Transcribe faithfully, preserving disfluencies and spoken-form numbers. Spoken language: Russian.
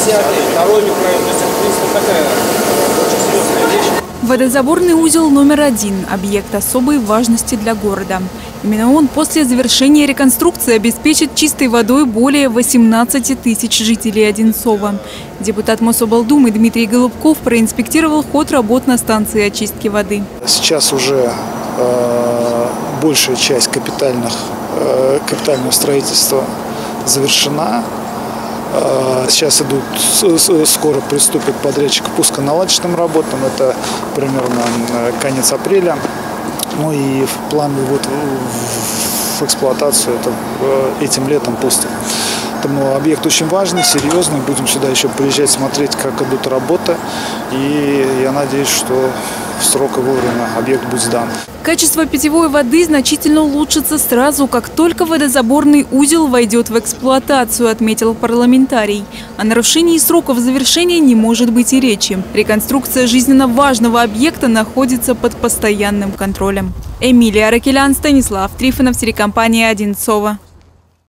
десятый, второй микрорайон. То есть, в принципе, такая очень серьезная вещь. Водозаборный узел номер один – объект особой важности для города. Именно он после завершения реконструкции обеспечит чистой водой более восемнадцати тысяч жителей Одинцова. Депутат Мособлдумы Дмитрий Голубков проинспектировал ход работ на станции очистки воды. Сейчас уже э, большая часть капитальных, э, капитального строительства завершена. Сейчас идут, скоро приступит подрядчик к пусконаладочным работам, это примерно конец апреля. Ну и в план вот в эксплуатацию это этим летом пустим. Поэтому объект очень важный, серьезный. Будем сюда еще приезжать, смотреть, как идут работы. И я надеюсь, что в срок и вовремя объект будет сдан. Качество питьевой воды значительно улучшится сразу, как только водозаборный узел войдет в эксплуатацию, отметил парламентарий. О нарушении сроков завершения не может быть и речи. Реконструкция жизненно важного объекта находится под постоянным контролем. Эмилия Ракелян, Станислав Трифонов, телекомпания Одинцова.